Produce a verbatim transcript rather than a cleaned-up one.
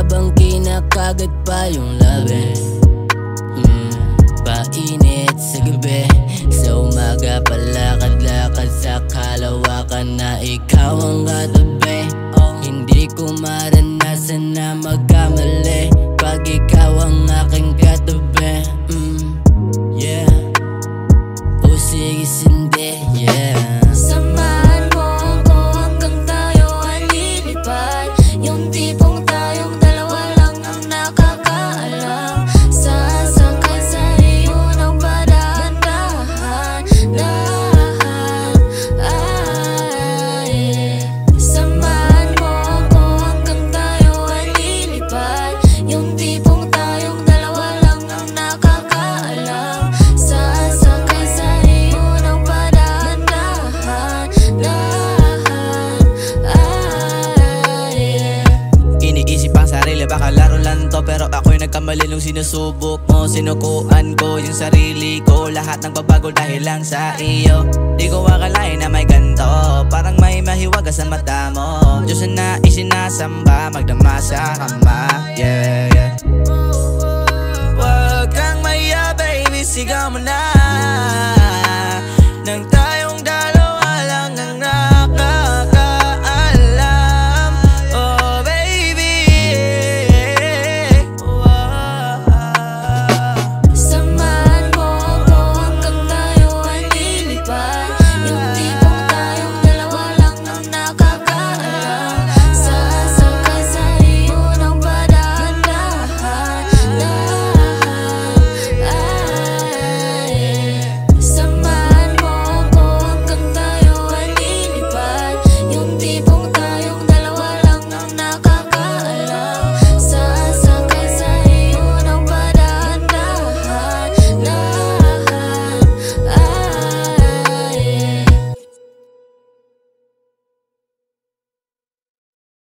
habang kinakagat pa yung labi. mm, Painit sa gabi, sa umaga palakad-lakad sa kalawakan na ikaw ang katabi. Hindi ko maranasan na magkamali pag ikaw ang aking katabi. mm, Yeah, o sige sindi, yeah. Samahan mo ako hanggang tayo ay lilipad. Yung tipong tayong dalawa lang ang nakakaalam. Sasakay sa iyo ng padahan-dahan, dahan, ay. Samahan mo ako hanggang tayo ay lilipad. Yung tipong tayong dalawa lang ang nakakaalam. Sasakay sa iyo ng padahan-dahan, dahan, ay. Iniisip ang sarili, baka laro lang to, pero ako'y nagkamali nung sinusubok mo. Sinukuan ko yung sarili ko, lahat ng babago dahil lang sa iyo. Di ko akalain na may ganto, parang may mahiwaga sa mata mo. Diyos na isinasamba, magdama sa kama, yeah, yeah. Wag kang maya baby, sigaw mo na nang tayo